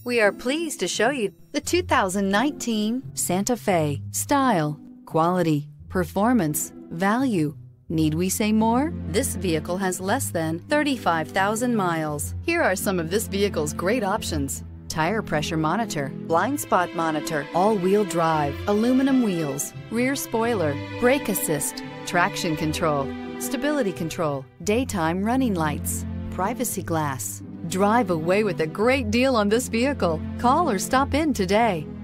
We are pleased to show you the 2019 Santa Fe. Style, quality, performance, value. Need we say more? This vehicle has less than 35,000 miles. Here are some of this vehicle's great options: tire pressure monitor, blind spot monitor, all-wheel drive, aluminum wheels, rear spoiler, brake assist, traction control, stability control, daytime running lights, privacy glass. Drive away with a great deal on this vehicle. Call or stop in today.